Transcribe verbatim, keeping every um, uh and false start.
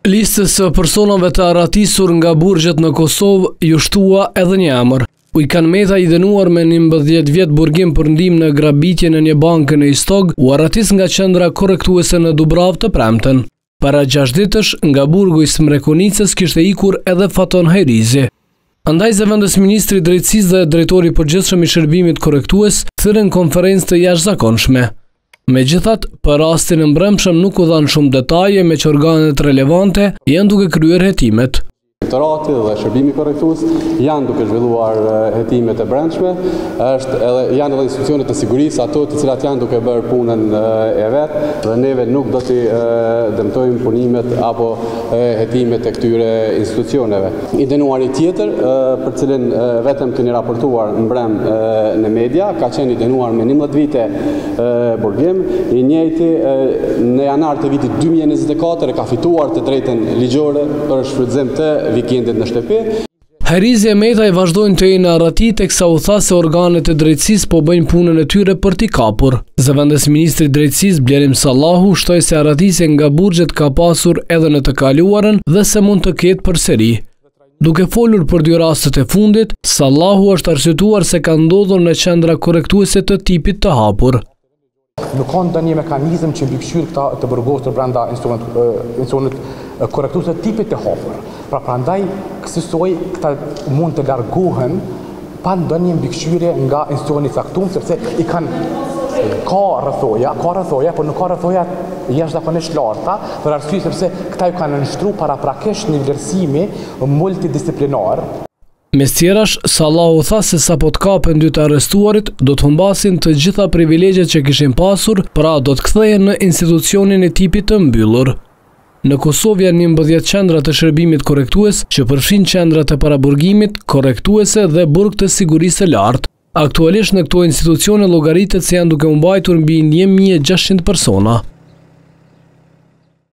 Listës së personave të aratisur nga burgjet në Kosovë ju shtua edhe një emër. Ujkan Meta, i dënuar me njëmbëdhjetë vjet burgim për ndihmë në grabitje në një bankë në Istog, u aratis nga qendra korrektuese në Dubravë të premten. Para gjashtë ditësh, nga burgu i Smrekonicës kishte ikur edhe Faton Hajrizi. Andaj zëvendës ministri i drejtësisë dhe drejtori i përgjithshëm i shërbimit korrektues thyrën konferencë të jashtëzakonshme. Megjithatë, për rastin e mbrëmshëm nuk u dhanë shumë detaje me që organet relevante janë duke kryer hetimet. Inspektorati dhe shërbimi korrektues janë duke zhvilluar hetimet e brendshme, është edhe, janë edhe institucionet e sigurisë ato të cilat janë duke bërë punën e vetë dhe neve nuk do të dëmtojmë punimet apo hetimet e këtyre institucioneve. I dënuari tjetër, për cilin vetëm keni raportuar mbrëm në media, ka qenë i dënuar me njëmbëdhjetë vite burgim, i njëjti në janar të vitit dy mijë e njëzet e katër e ka fituar të drejtën ligjore për shfrytëzim të vikendit në shtëpi. Hajrizi e Meta i vazhdojnë të jenë arati teksa u tha se organet e drejtësisë po bëjnë punën e tyre për t'i kapur. Zëvendës ministri i drejtësisë Blerim Sallahu shtoi se aratisja nga burgjet ka pasur edhe në të kaluarën dhe se mund të ketë përsëri. Duke folur për dy rastet e fundit, Sallahu është arsyetuar se ka ndodhur në qendra korrektuese të tipit të hapur. Nuk ka ndonjë mekanizëm që mbikëqyr këta të burgosur brenda institucionit korrektuese të tipit të hapur. Pra prandaj kësaj këta mund të largohen pa ndonjë mbikëqyrje nga institucioni i caktuar, sepse i kanë ka rrethoja, ka rrethoja, por nuk ka rrethoja jashtëzakonisht larta, për arsye sepse këta ju kanë nënshtruar paraprakisht një vlerësimi multidisiplinar. Mes tjerash, Sallahu tha se sa po të kapen dy të arrestuarit, do të humbasin të gjitha privilegjet që kishin pasur, pra do të kthehen në institucionin e tipit të mbyllur. Në Kosovë janë njëmbëdhjetë qendra të shërbimit korrektues që përfshin qendrat e paraburgimit, korrektuese dhe burg të sigurisë së lartë. Aktualisht në këto institucione llogaritet se janë duke u mbajtur mbi një mijë e gjashtëqind persona.